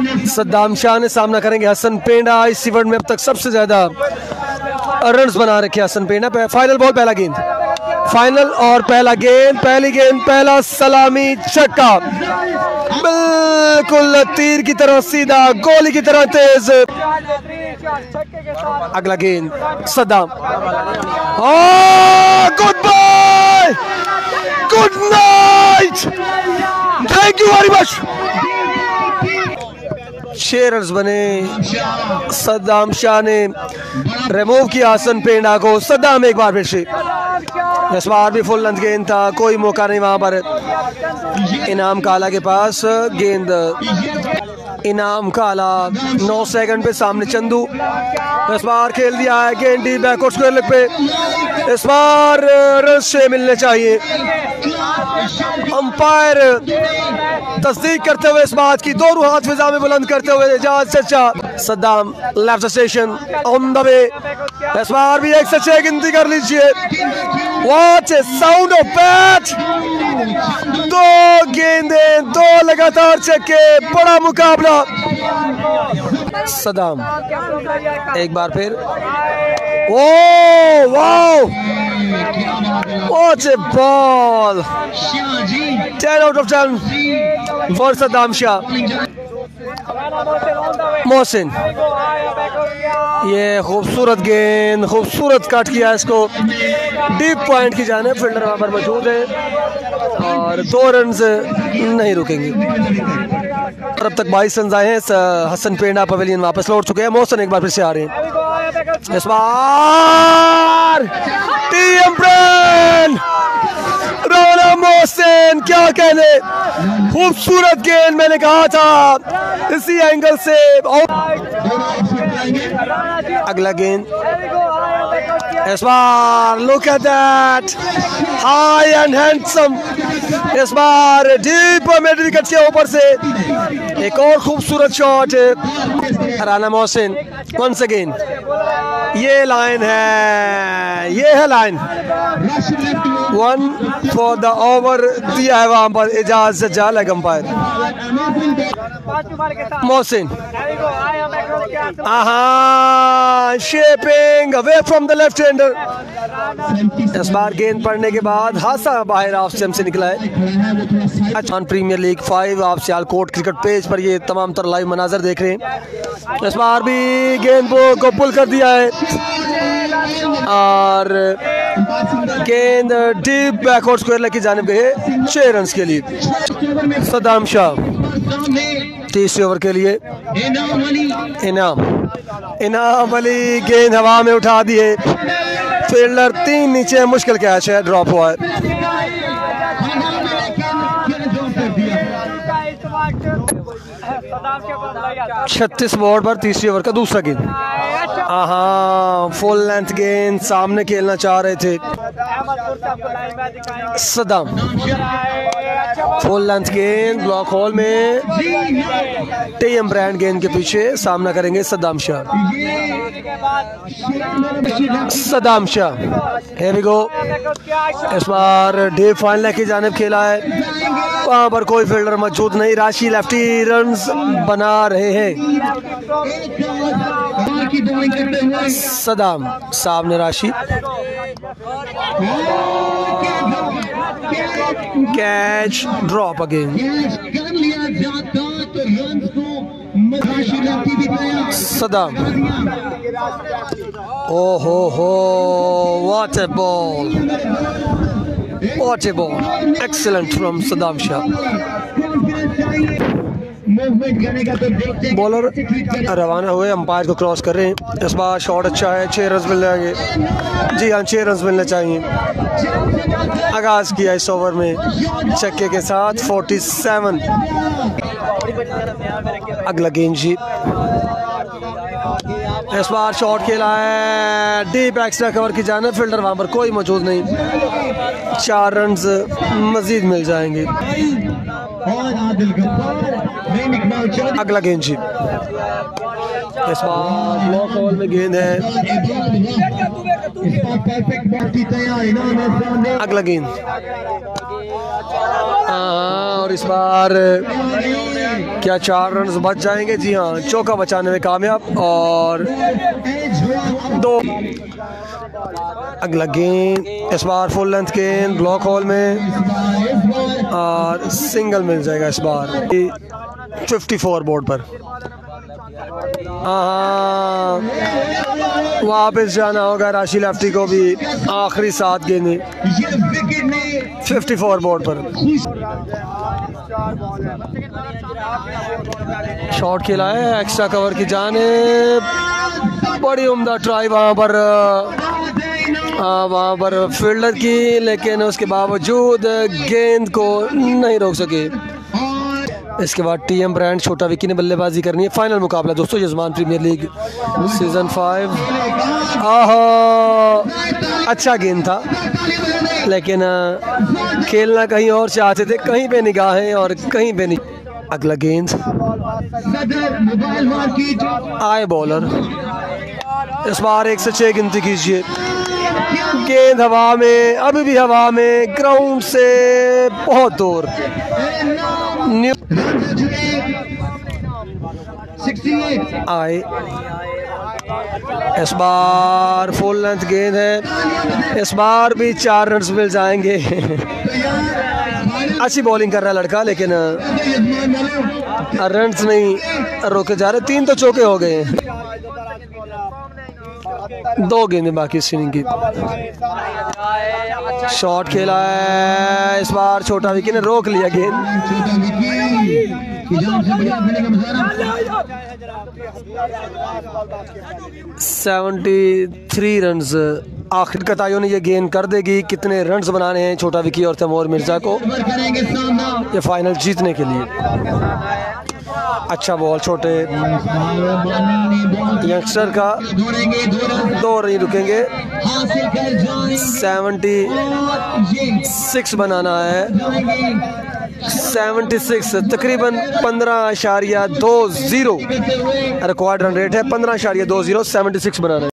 सद्दाम शाह ने सामना करेंगे हसन पेंडा। इस इवेंट में अब तक सबसे ज्यादा रन्स बना रखे हसन पेंडा। फाइनल बॉल, पहला गेंद, फाइनल और पहला गेंद, पहली गेंद, पहला सलामी छक्का, बिल्कुल तीर की तरह सीधा, गोली की तरह तेज। अगला गेंद Saddam, good bye, good night, thank you very much. 6 runs बने। सद्दाम शाह ने रिमूव किया हसन पेंडा को। सद्दाम एक बार फिर से, इस बार भी फुल लेंथ गेंद था, कोई मौका नहीं वहां पर इनाम काला के पास। गेंद इनाम काला 9 सेकंड पे, सामने चंदू। इस बार खेल दिया है गेंद डी बैकवर्ड स्क्वायर लेग पे। इस बार रन से मिलने चाहिए। अंपायर तस्दीक करते हुए इस बात की, दोनों हाथ फिजा में बुलंद करते हुए एजाज चचा। Saddam left station on the way. इस बार भी एक से 6 गिनती कर लीजिए। Watch a sound of bat. 2 गेंदें, 2 लगातार छक्के, बड़ा मुकाबला। सद्दाम एक बार फिर, oh wow, watch a ball, 10 out of 10 four Saddam Shah. Mohsin, ये खूबसूरत गेंद, खूबसूरत कट किया इसको डीप पॉइंट की जाने। फील्डर वहां पर मौजूद है और 2 रन नहीं रुकेंगे। अब तक 22 रन आए हैं। हसन पेंडा पवेलियन वापस लौट चुके हैं। मोहसिन एक बार फिर से आ रहे हैं। इस बार टीएम ब्रांड राना मोहसिन, क्या कहने, खूबसूरत गेंद, मैंने कहा था इसी एंगल से। अगला गेंद, इस बार look at that, high and handsome. इस बार डीप मिड विकेट के ऊपर से एक और खूबसूरत shot. Rana Mohsin once again, ये लाइन है, ये है लाइन। 1 फॉर द ओवर दिया है वहां पर Ejaz Jajal umpire. Mohsin, shaping away from the left hander. इस बार गेंद पड़ने के बाद हादसा बाहर ऑफ स्टंप से निकला है। अच्छा, प्रीमियर लीग 5 आप सियालकोट क्रिकेट पेज पर ये तमाम तर लाइव मनाजर देख रहे हैं। इस बार भी गेंद को पुल कर दिया है और गेंद डीप बैकवर्ड स्क्वायर लेग की जानिब गए 6 रन के लिए। सद्दाम शाह 30 ओवर के लिए। इनाम अली गेंद हवा में उठा दी है। फील्डर 3 नीचे, मुश्किल कैच है, ड्रॉप हुआ है। 36 बॉल पर तीसरी ओवर का दूसरा गेंद। फुल लेंथ गेंद, सामने खेलना चाह रहे थे सद्दाम। फुल लेंथ गेंद ब्लॉक होल में, टीएम ब्रांड गेंद के पीछे सामना करेंगे Saddam Shah. Saddam Shah, here we go। इस बार डीप फाइनल की जानिब खेला है, वहां पर कोई फील्डर मौजूद नहीं। राशि लेफ्टी रन्स बना रहे हैं। सद्दाम, सामने राशि, कैच, ड्रॉप अगेन। सद्दाम, ओहो हो, what a ball, what a ball, excellent from Saddam Shah. Bowler रवाना हुए, अंपायर को क्रॉस कर रहे हैं। इस बार शॉट अच्छा है, 6 रन मिल जाएंगे। जी हाँ, 6 रन मिलने चाहिए। आगाज किया इस ओवर में छक्के के साथ 47। अगला गेंद जी, इस बार शॉट खेला है डीप एक्स्ट्रा कवर की जाने। फील्डर वहां पर कोई मौजूद नहीं। 4 रन मजीद मिल जाएंगे। अगला गेंद जी, इस बार ब्लॉक बॉल में गेंद है। अगला गेंद, और इस बार क्या 4 रन बच जाएंगे? जी हाँ, चौका बचाने में कामयाब। और 2। अगला गेंद इस बार फुल लेंथ गेंद ब्लॉक होल में और सिंगल मिल जाएगा इस बार 54 बोर्ड पर। हाँ, वापस जाना होगा राशि लेफ्टी को भी। आखिरी 7 गेंदें 54 बोर्ड पर। शॉट खेला है एक्स्ट्रा कवर की जाने, बड़ी उम्दा ट्राई वहाँ पर फील्डर की, लेकिन उसके बावजूद गेंद को नहीं रोक सके। इसके बाद टीएम ब्रांड छोटा विकी ने बल्लेबाजी करनी है। फाइनल मुकाबला दोस्तों यजमान प्रीमियर लीग सीजन 5। अच्छा गेंद था, लेकिन खेलना कहीं और चाहते थे, कहीं पे निगाहें और कहीं पे नहीं। अगला गेंद आए बॉलर, इस बार 1 से 6 गिनती कीजिए। गेंद हवा में, अभी भी हवा में, ग्राउंड से बहुत दूर। आए इस बार फुल लेंथ गेंद है, इस बार भी 4 रन मिल जाएंगे। अच्छी बॉलिंग कर रहा है लड़का, लेकिन रन्स नहीं रोके जा रहे। 3 तो चौके हो गए हैं। 2 गेंदें बाकी इस इनिंग की। शॉट खेला है, इस बार छोटा विकी ने रोक लिया गेंद। 73 रन आखिर कताइयों ने ये गेंद कर देगी। कितने रन्स बनाने हैं छोटा विकी और तैमूर मिर्जा को ये फाइनल जीतने के लिए। अच्छा बॉल छोटे यंगस्टर का, 2 नहीं रुकेंगे। 76 बनाना है। 76 तकरीबन 15.20 रिकॉर्ड रन रेट है। 15.20 76 बनाना है।